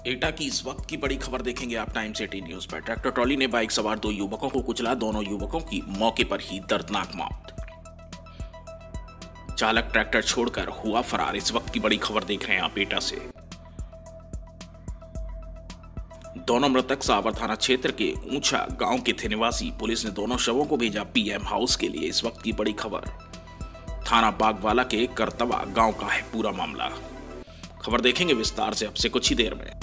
एटा की इस वक्त की बड़ी खबर देखेंगे आप टाइम्स 18 न्यूज पर। ट्रैक्टर ट्रॉली ने बाइक सवार दो युवकों को कुचला, दोनों युवकों की मौके पर ही दर्दनाक मौत। चालक ट्रैक्टर छोड़कर हुआ फरार। इस वक्त की बड़ी खबर देख रहे हैं आप एटा से। दोनों मृतक सावर थाना क्षेत्र के ऊंचा गांव के थे निवासी। पुलिस ने दोनों शवों को भेजा पीएम हाउस के लिए। इस वक्त की बड़ी खबर थाना बागवाला के करतवा गांव का है पूरा मामला। खबर देखेंगे विस्तार से अब से कुछ ही देर में।